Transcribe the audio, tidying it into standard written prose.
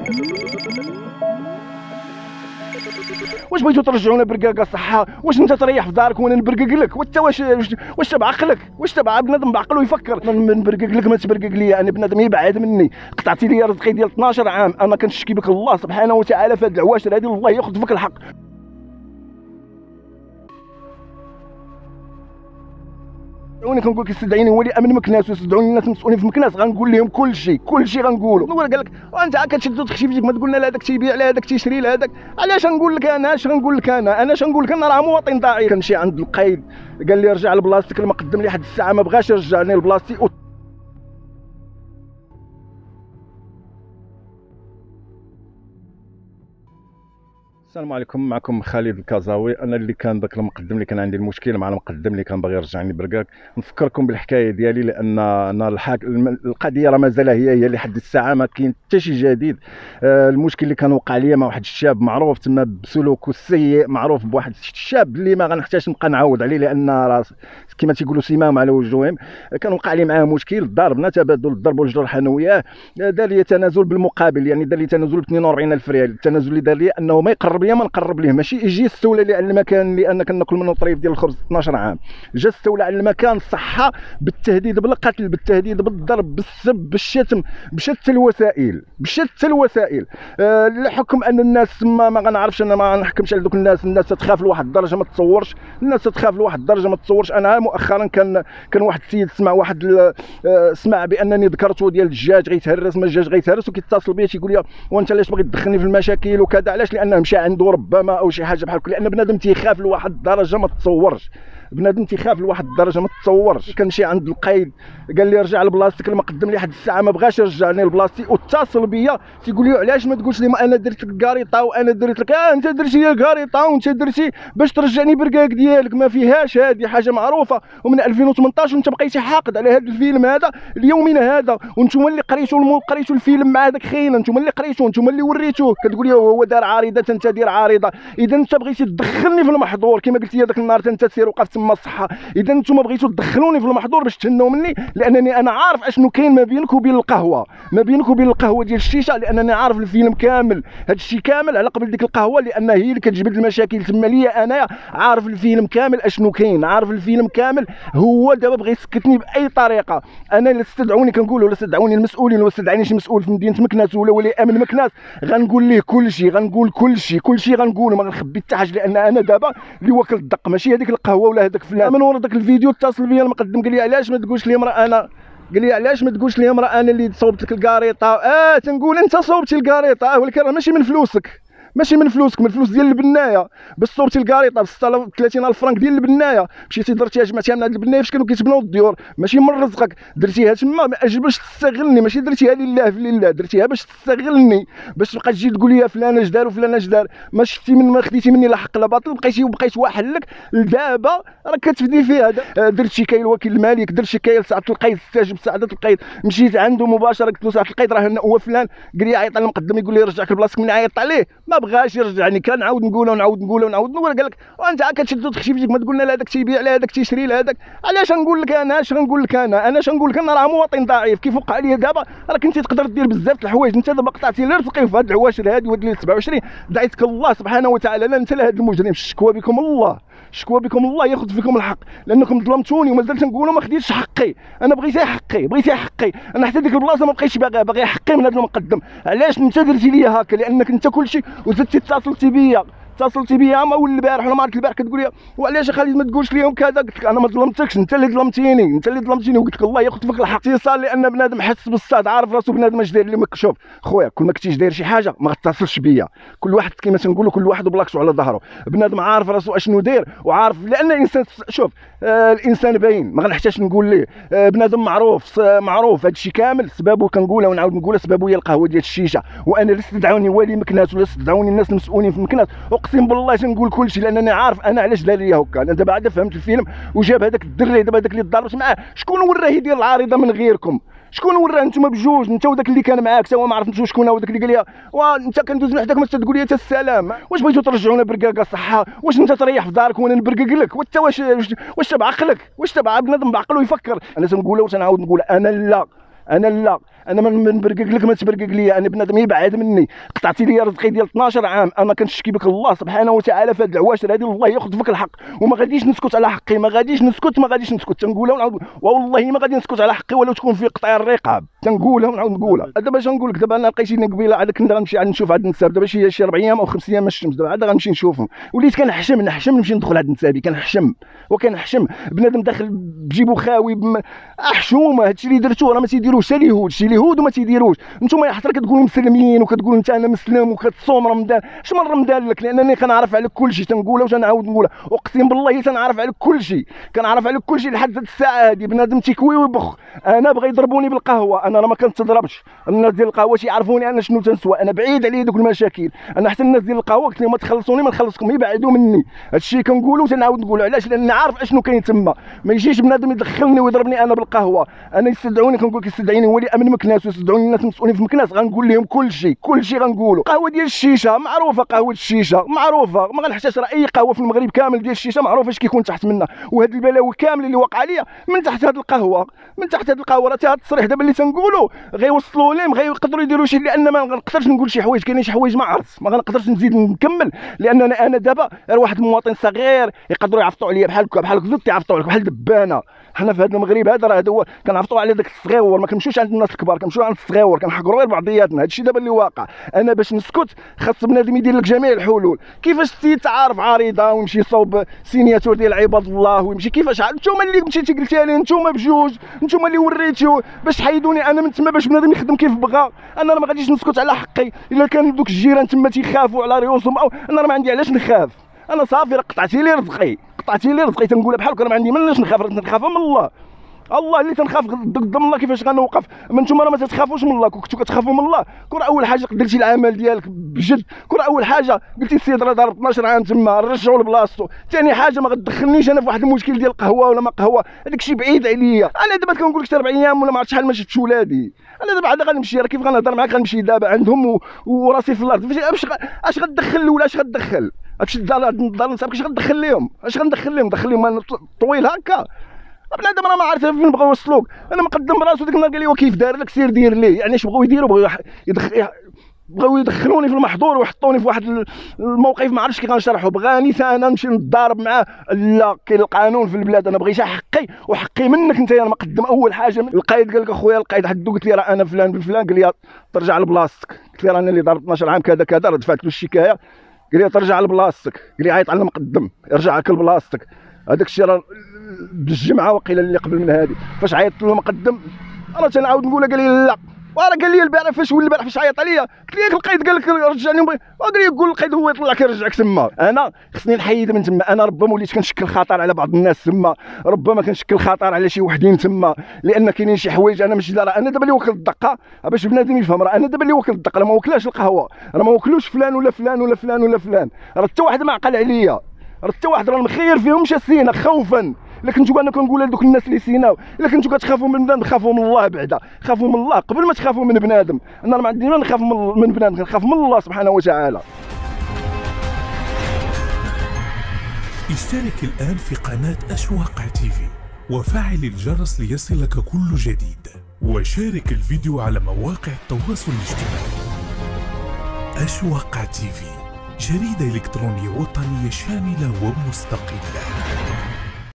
واش بغيتو ترجعونا برقاقه صحه؟ واش انت تريح في دارك وانا نبرقق لك؟ وانت واش تبع عقلك؟ واش تبع بنادم بعقله يفكر؟ نبرقق لك ما تبرقق لي انا، بنادم يبعد مني. قطعتي لي رزقي ديال 12 عام، انا كنشكي بك الله سبحانه وتعالى في هاد العواشر هادي، الله ياخذ فيك الحق. وانا كنقول لك استدعيني هو اللي امن مكناس، ويستدعوني الناس المسؤولين في مكناس، غنقول لهم كل شيء غنقولوا. نور قال لك وانت عا كتشد وتخشي فيك، ما تقول لنا هذاك تيبيع لهذاك تيشري لهذاك. علاش نقول لك انا؟ اش غنقول لك انا اش نقول لك انا؟ راه مواطن ضعيف. كنمشي عند القايد قال لي رجع لبلاصتك، لما قدم لي 1 الساعه ما بغاش يرجعني لبلاصتي. السلام عليكم، معكم خالد الكازاوي. انا اللي كان داك المقدم اللي كان عندي المشكل مع المقدم اللي كان باغي يرجعني بركاك. نفكركم بالحكايه ديالي، لان انا القضيه راه مازال هي لحد الساعه ما كاين حتى شي جديد. المشكل اللي كان وقع لي مع واحد الشاب معروف تما بسلوكه السيء، معروف بواحد الشاب اللي ما غنحتاجش نبقى نعاود عليه، لان راه كما تيقولوا سمام على وجوههم. كان وقع لي معاه مشكل، ضربنا تبادل الضرب والجرح انا وياه. دار لي تنازل بالمقابل، يعني دار لي تنازل ب 42,000 ريال. التنازل اللي دار لي انه ما يقرب ليا ما نقرب ليه، ماشي يجي يستولى لي على المكان اللي انا كناكل منه طريف ديال الخبز 12 عام. جا استولى على المكان صحه بالتهديد بالقتل، بالتهديد بالضرب، بالسب، بالشتم، بشتى الوسائل، لحكم ان الناس ما غنعرفش، انا ما نحكمش على دوك الناس تخاف لواحد الدرجه ما تصورش. الناس تخاف لواحد الدرجه ما تصورش. انا مؤخرا كان واحد السيد سمع بانني ذكرته ديال الدجاج غيتهرس، ما الدجاج غيتهرس، وكيتصل بيا تيقول لي وانت علاش باغي تدخلني في المشاكل وكذا. علاش؟ لانه مشى عنده ربما او شي حاجه بحال هكا، لان بنادم تيخاف لواحد الدرجه ما تصورش. بنادم تيخاف لواحد الدرجه ما تصورش. كنمشي عند القايد قال لي رجع لبلاصتك، لما قدم لي 1 الساعه ما بغاش يرجعني لبلاصتي، واتصل بيا تيقول لي علاش ما تقولش لي ما انا درت لك كاريطه وانا درت لك. انت درتي لي كاريطه وانت درتي باش ترجعني بركاك ديالك، ما فيهاش، هذه حاجه معروفه. ومن 2018 وانت بقيتي حاقد على هذا الفيلم هذا ليومنا هذا، وانتم اللي قريتوا الفيلم مع هذاك خينا، انتم اللي قريتوه، انتم اللي وريتوه. كتقول لي هو دار عارضه انت دير عارضه. اذا انت بغيتي تدخلني في المحظور كما قلتي هذاك النهار انت تسير وقف تما الصحه. اذا انتم بغيتوا تدخلوني في المحظور باش تهنوا مني، لانني انا عارف اشنو كاين ما بينك وبين القهوه، ديال الشيشه، لانني عارف الفيلم كامل. هذا الشيء كامل على قبل ديك القهوه، لان هي اللي كتجبد المشاكل تما ليا. انايا عارف الفيلم كامل اشنو كاين، عارف الفيلم كامل. هو دابا بغى يسكتني باي طريقه. انا اللي استدعوني كنقول ولا استدعوني المسؤولين، ولا استدعاني شي مسؤول في مدينه مكناس ولا ولي امن مكناس، غنقول ليه كل شيء، كل شيء غنقوله، ما غنخبي حتى حاجه. لان انا دابا اللي واكل الدق ماشي هذيك القهوه ولا هذاك فلان. من ورا داك الفيديو اتصل بيا المقدم قال لي علاش ما تقولش لي امراه انا، انا اللي صوبت لك الكاريطه. تنقول انت صوبتي الكاريطه، ولكن راه ماشي من فلوسك، من الفلوس ديال البنايه. باش صوبتي الكاريطه ب 36,000 فرنك ديال البنايه، مشيتي درتيها جمعتيها من هاد البنايه فاش كانوا كيتبناو الديور، ماشي من رزقك. درتيها تما اجل باش تستغلني، ماشي درتيها لله في لله، درتيها باش تستغلني، باش تبقى تجي تقول لي فلان اش دار وفلان اش دار. ما شفتي من ما خديتي مني لا حق لا باطل، بقيت واحد لك. دابا راك كتفدي فيها. درت شكايه لوكيل الملك، درت شكايه لسعاده القايد، استجب سعاده القايد، مشيت عنده مباشره قلت له سعاده القايد راه هو فلان. قال لي عيط على المقدم يقول لي رجعك لبلاصتك. من عيط عليه ما بغاش يرجعني. كنعاود نقولها نور قال لك وانت عا كتشد وتخشي فيك، ما تقول لنا هذاك تيبيع لهذاك تيشري لهذاك. علاش نقول لك انا؟ انا راه مواطن ضعيف. كيف وقع لي دابا راه كنتي تقدر دير بزاف د الحوايج. انت دابا قطعتي لي رزقي في هاد العواشر هادي، وهاد 27 دعيتك الله سبحانه وتعالى، لا انت لا هاد المجرم. شكوى بكم الله ياخذ فيكم الحق، لانكم ظلمتوني ومازال تنقولوا ما خديتش حقي. انا بغيتي حقي، انا حتى ديك البلاصه ما بقيتش باغي حقي من هذا المقدم. علاش انت درتي لي هكا؟ لانك انت كلشي وزدتي اتصلتي بيا ما اول البارح ولا ما عرفت البارح كتقول لي وعلاش خالد ما تقولش ليهم كذا. قلت لك انا ما ظلمتكش، انت اللي ظلمتيني وقلت لك الله ياخذ فيك الحق. اتصال لان بنادم حس بالصاد، عارف راسو بنادم اش داير لي. شوف خويا، كل ما كنتيش داير شي حاجه ما غتصلش بيا. كل واحد كما تنقولوا كل واحد وبلاكسو على ظهره. بنادم عارف راسو اشنو داير وعارف، لان الانسان شوف الانسان باين ما غنحتاجش نقول ليه. بنادم معروف هذا الشيء كامل. سببه كنقولها ونعاود نقولها، سببه هي القهوه ديال الشيشه. وانا اللي استدعوني والي مكناس ولا استدعوني الناس المسؤولين في مكناس، اقسم بالله تنقول كل شيء، لانني عارف انا علاش دار لي هكا. انا دابا عاد فهمت الفيلم وجاب هذاك الدري دابا هذاك اللي ضربت معاه. شكون وراه يدير العارضه من غيركم؟ شكون وراه؟ انتم بجوج، انت وداك اللي كان معاك، تا هو ما عرفتش شكون هو داك اللي قال لي وانت كندوز من حداك ما تقول لي حتى السلام. واش بغيتو ترجعونا برقاقه صحه؟ واش انت تريح في دارك وانا نبرقق لك؟ وانت واش تبع عقلك؟ واش تبع بنادم بعقله يفكر؟ انا تنقولها وتنعاود نقولها، انا لا، انا لا، انا ما نبرقق لك ما تبرقق لي، انا بنادم يبعد مني. قطعتي لي رزقي ديال 12 عام، انا كنشكي بك الله سبحانه وتعالى في هاد العواشر هادي، الله ياخذ فيك الحق، وما غاديش نسكت على حقي، ما غاديش نسكت تنقولها ونعاود، والله ما غادي نسكت على حقي ولو تكون في قطع الرقاب، تنقولها ونعاود نقولها. دابا اش نقول لك، دابا انا لقيتيني قبيله عاد كنت غنمشي عاد نشوف عاد النساب، دابا شي 4 ايام او 5 ايام ما شفتهمش، دابا عاد غنمشي نشوفهم، وليت كنحشم نمشي ندخل عند النسابي، كنحشم بنادم داخل بجيبو خاوي حشومه. هادشي اللي درتو راه ما تيديروش حتى اليهود، شي اليهود وما تيديروش. نتوما يا حتى كتقولوا مسلمين وكتقول انت انا مسلم وكتصوم رمضان، اش من رمضان لك؟ لانني كنعرف عليك كلشي، تنقولها وتنعاود نقولها، اقسم بالله تنعرف عليك كلشي، كنعرف عليك كلشي لحد هاد الساعه هادي. بنادم تيكوي ويبخ، انا بغا يضربوني بالقهوه، انا راه ما كنتضربش. الناس ديال القهوه تيعرفوني انا شنو تنسوى، انا بعيد عليا دوك المشاكل. انا حتى الناس ديال القهوه قلت لهم ما تخلصوني ما نخلصكم، يبعدوا مني. هادشي كنقولوا وتنعاود نقولوا، علاش؟ لان عارف اشنو كاين تما. ما يجيش بنادم يدخلني ويضربني انا بالقهوه. انا يستدعوني كنقول كيستدعيني هو اللي امن مكناس، ويستدعوني الناس مسؤولين في مكناس، غنقول لهم كلشي غنقولوا. قهوه ديال الشيشه معروفه، قهوه الشيشه معروفه، ما غنحتاجش راه اي قهوه في المغرب كامل ديال الشيشه معروفه اش كيكون تحت منها. وهاد البلاوي كامل اللي واقع عليا من تحت هاد القهوه، راه هاد التصريح دابا اللي تنقولوا غيوصلوا لهم، غيقدروا يديروا شي، لان ما غنقدرش نقول شي حوايج، كاينين شي حوايج ما عرفت، ما غنقدرش نزيد نكمل، لان انا دابا غير واحد المواطن صغير يقدروا يعفطوا عليا بحالك زدت يعفطوا عليك بحال دبانه. حنا في هذا المغرب هذا راه هو كنعرفوا على داك الصغيور، ما كنمشوش عند الناس الكبار، كنمشيو عند الصغيور، كنحقروا غير بعضياتنا. هادشي دابا اللي واقع. انا باش نسكت خاص بنادم يدير لك جميع الحلول. كيفاش السيد تعارف عريضه ويمشي يصوب سينياتور ديال عباد الله ويمشي كيفاش؟ نتوما اللي مشيتي قلتيها لي، نتوما بجوج، نتوما اللي وريتيو باش تحيدوني انا من تما، باش بنادم يخدم كيف بغا. انا راه ما غاديش نسكت على حقي. الا كان دوك الجيران تما تيخافوا على ريوسهم، او انا راه ما عندي علاش نخاف. انا صافي راه قطعتي لي رزقي تنقولها بحالك، راه ما عندي مناش نخاف من الله. الله اللي تنخاف قدام الله. كيفاش غنوقف؟ ما نتوما راه ما تتخافوش من الله. كنتو كتخافوا من الله كون اول حاجه درتي العمل ديالك بجد، كون اول حاجه قلتي السيد راه ضرب 12 عام تما رجعوا لبلاصتو. ثاني حاجه ما غتدخلنيش انا في واحد المشكل ديال القهوه ولا ما قهوه، هذاك الشيء بعيد عليا. انا دابا كنقول لك 4 ايام ولا ما عرفت شحال ما شفتش ولادي. انا دابا عاد غنمشي، راه كيف غنهضر معاك؟ غنمشي دابا عندهم وراسي في الارض. اش غتدخل ولا اش غتدخل؟ هادشي الدار نسابك اش غتدخل لهم؟ دخل لهم طويل هكا. بنادم راه ما عارف فين بغاو يوصلوك. انا مقدم براسو ديك النهار قال لي كيف دار لك سير دير ليه، يعني اش بغاو يديروا؟ بغاو يدخلوني في المحظور ويحطوني في واحد الموقف ما عرفتش كي غنشرحو. بغاني انا نمشي نضارب معاه. لا، كاين القانون في البلاد، انا بغيت حقي وحقي منك انت. انا مقدم اول حاجه القايد قال لك اخويا القايد حدو، قلت لي راه انا فلان بن فلان، قال لي ترجع لبلاصتك. قلت له راه انا اللي ضرب 12 عام كذا كذا، دفعت له الشكايه. قال لي ترجع لبلاصتك، قال لي عيط على المقدم يرجع لك لبلاصتك. هذاك الشيء راه بالجمعه وقيله اللي قبل من هذه. فاش عيطت له المقدم انا تنعاود نقولها، قال لي لا. وراه قال لي البارح فاش عيط عليا قلت ليه القايد قال لك رجعني، قال لي يقول القايد هو يطلع كيرجعك تما. انا خصني نحيد من تما. انا ربما وليت كنشكل خطر على بعض الناس تما، ربما كنشكل خطر على شي وحدين تما، لان كاينين شي حوايج انا ماشي. راه انا دابا اللي وكل الدقه باش بنادم يفهم، راه انا دابا اللي وكل الدقه، راه ما وكلاش القهوه، راه ما وكلوش فلان ولا فلان ولا فلان ولا فلان، راه حتى واحد ما عقل عليا، راه حتى واحد راه مخير فيهم مشى سينا خوفا. الا كنتو انا كنقول لدوك الناس اللي سيناو، الا كنتو كتخافوا من بنادم خافوا من الله بعدا، خافوا من الله قبل ما تخافوا من بنادم. انا ما عندي ما نخاف من بنادم، كنخاف من الله سبحانه وتعالى. اشترك الآن في قناة أشواق تيفي وفعل الجرس ليصلك كل جديد، وشارك الفيديو على مواقع التواصل الاجتماعي. أشواق تيفي، جريدة إلكترونية وطنية شاملة ومستقلة.